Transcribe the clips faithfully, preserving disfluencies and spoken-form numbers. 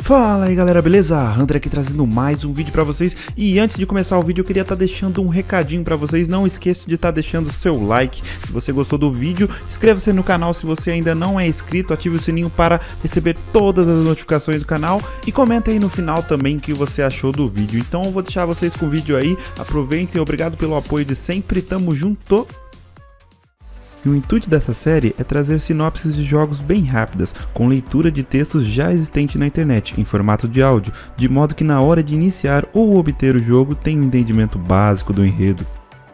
Fala aí galera, beleza? Hunter aqui trazendo mais um vídeo pra vocês. E antes de começar o vídeo eu queria estar tá deixando um recadinho pra vocês. Não esqueça de estar tá deixando o seu like se você gostou do vídeo. Inscreva-se no canal se você ainda não é inscrito. Ative o sininho para receber todas as notificações do canal. E comenta aí no final também o que você achou do vídeo. Então eu vou deixar vocês com o vídeo aí. Aproveitem, obrigado pelo apoio de sempre, tamo junto! E o intuito dessa série é trazer sinopses de jogos bem rápidas, com leitura de textos já existentes na internet, em formato de áudio, de modo que na hora de iniciar ou obter o jogo tenha um entendimento básico do enredo.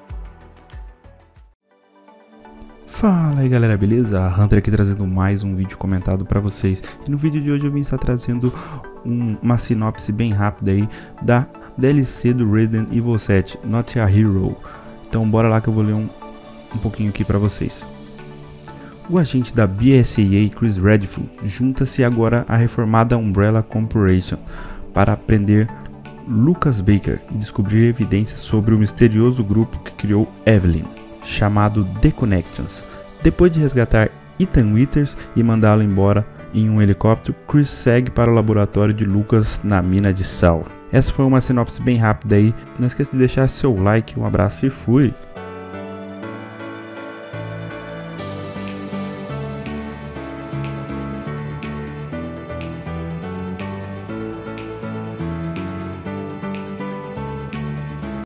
Fala aí galera, beleza? Hunter aqui trazendo mais um vídeo comentado para vocês. E no vídeo de hoje eu vim estar trazendo um, uma sinopse bem rápida aí da D L C do Resident Evil sete, Not a Hero. Então bora lá que eu vou ler um um pouquinho aqui para vocês. O agente da B S A A, Chris Redfield, junta-se agora à reformada Umbrella Corporation para prender Lucas Baker e descobrir evidências sobre o misterioso grupo que criou Evelyn, chamado The Connections. Depois de resgatar Ethan Withers e mandá-lo embora em um helicóptero, Chris segue para o laboratório de Lucas na mina de sal. Essa foi uma sinopse bem rápida aí. Não esqueça de deixar seu like, um abraço e fui!